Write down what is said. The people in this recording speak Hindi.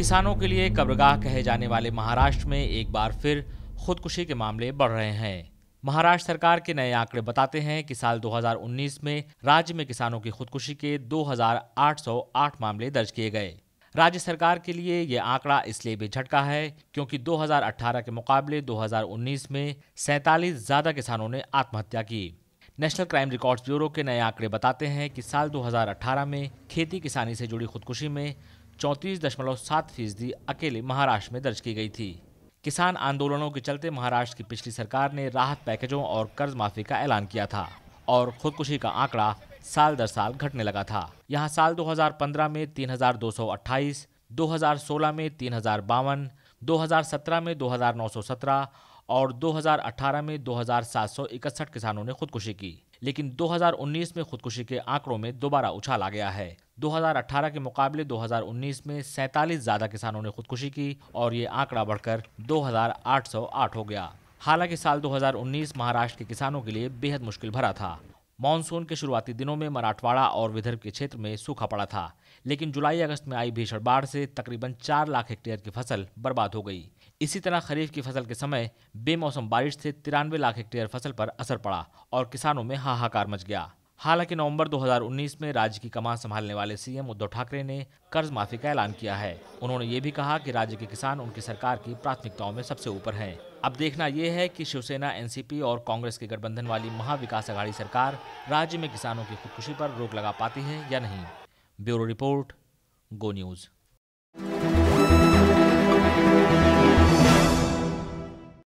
किसानों के लिए कब्रगाह कहे जाने वाले महाराष्ट्र में एक बार फिर खुदकुशी के मामले बढ़ रहे हैं। महाराष्ट्र सरकार के नए आंकड़े बताते हैं कि साल 2019 में राज्य में किसानों की खुदकुशी के 2808 मामले दर्ज किए गए। राज्य सरकार के लिए ये आंकड़ा इसलिए भी झटका है क्योंकि 2018 के मुकाबले 2019 में 47 ज्यादा किसानों ने आत्महत्या की। नेशनल क्राइम रिकॉर्ड्स ब्यूरो के नए आंकड़े बताते हैं कि साल 2018 में खेती किसानी से जुड़ी खुदकुशी में 34.7% अकेले महाराष्ट्र में दर्ज की गई थी। किसान आंदोलनों के चलते महाराष्ट्र की पिछली सरकार ने राहत पैकेजों और कर्ज माफी का ऐलान किया था और खुदकुशी का आंकड़ा साल दर साल घटने लगा था। यहाँ साल 2015 में 3,228, 2016 में 3,052, 2017 में 2,917 और 2018 में 2,761 किसानों ने खुदकुशी की। लेकिन 2019 में खुदकुशी के आंकड़ों में दोबारा उछाल आ गया है। 2018 के मुकाबले 2019 में 47 ज्यादा किसानों ने खुदकुशी की और ये आंकड़ा बढ़कर 2,808 हो गया। हालांकि साल 2019 महाराष्ट्र के किसानों के लिए बेहद मुश्किल भरा था। मानसून के शुरुआती दिनों में मराठवाड़ा और विदर्भ के क्षेत्र में सूखा पड़ा था, लेकिन जुलाई अगस्त में आई भीषण बाढ़ से तकरीबन 4 लाख हेक्टेयर की फसल बर्बाद हो गई। इसी तरह खरीफ की फसल के समय बेमौसम बारिश से 93 लाख हेक्टेयर फसल पर असर पड़ा और किसानों में हाहाकार मच गया। हालांकि नवंबर 2019 में राज्य की कमान संभालने वाले सीएम उद्धव ठाकरे ने कर्ज माफी का ऐलान किया है। उन्होंने ये भी कहा कि राज्य के किसान उनकी सरकार की प्राथमिकताओं में सबसे ऊपर हैं। अब देखना यह है कि शिवसेना, एनसीपी और कांग्रेस के गठबंधन वाली महाविकास अघाड़ी सरकार राज्य में किसानों की खुदकुशी पर रोक लगा पाती है या नहीं। Bureau report, go news.